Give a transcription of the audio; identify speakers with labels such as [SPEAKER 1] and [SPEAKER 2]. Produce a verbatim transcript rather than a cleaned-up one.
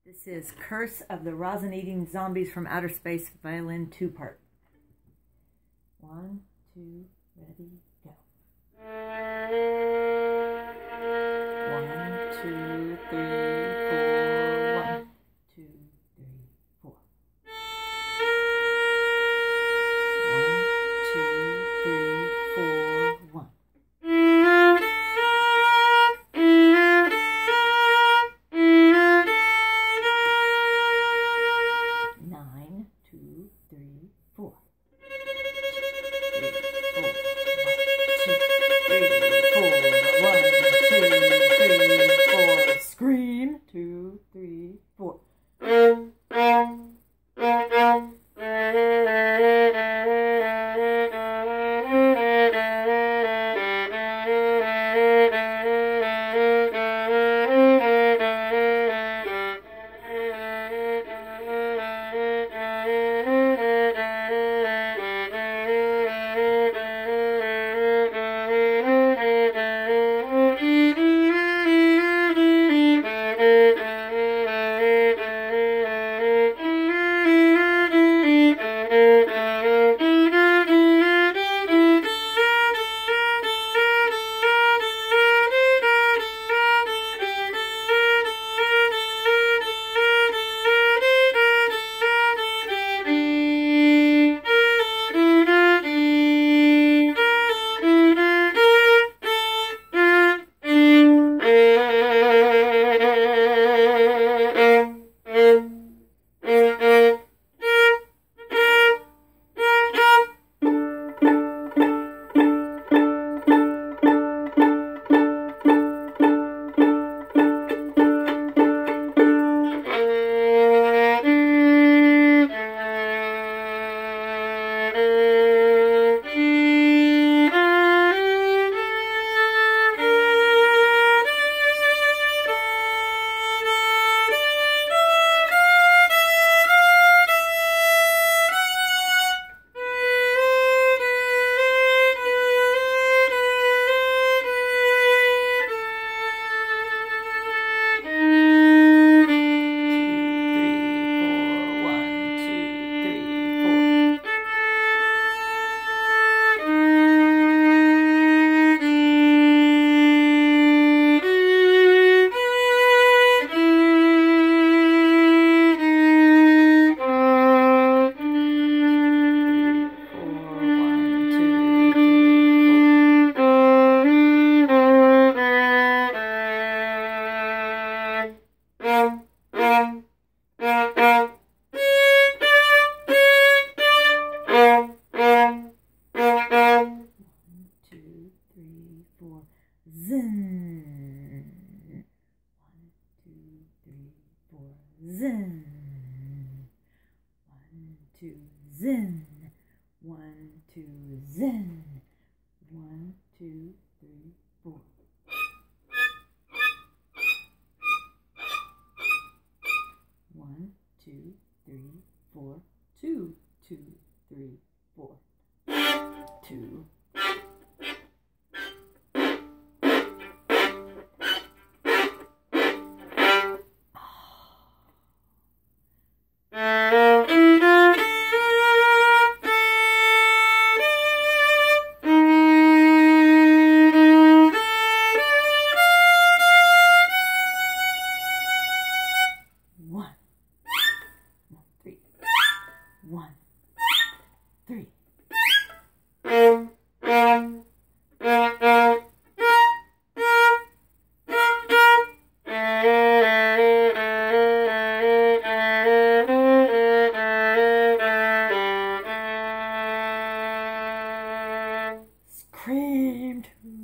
[SPEAKER 1] This is Curse of the Rosin Eating Zombies from Outer Space, violin two part. One, two, ready, go. One, two, three, four. One, two, three, four. One, two, three, four, one. Nine, two, three, four. Scream. Two, three, four. Zen. One, two, three, four. Zen. One, two, zen. One, two, zen. One, two, three, four. One, two, three, four. Two, two, three, four. Two. One, three. Scream.